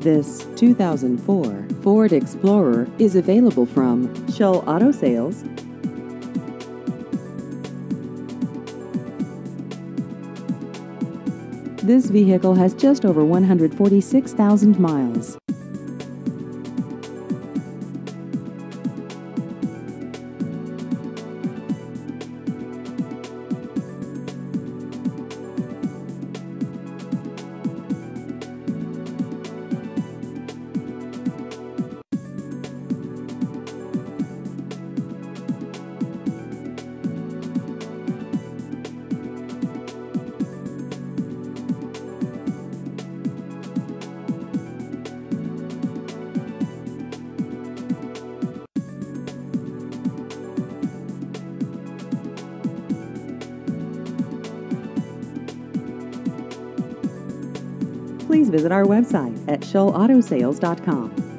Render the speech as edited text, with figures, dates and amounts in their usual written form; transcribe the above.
This 2004 Ford Explorer is available from Shull Auto Sales. This vehicle has just over 146,000 miles. Please visit our website at shullautosales.com.